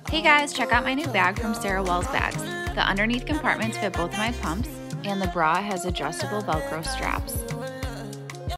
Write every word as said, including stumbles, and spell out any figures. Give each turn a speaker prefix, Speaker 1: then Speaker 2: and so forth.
Speaker 1: Hey guys, check out my new bag from Sarah Wells Bags. The underneath compartments fit both of my pumps, and the bra has adjustable Velcro straps.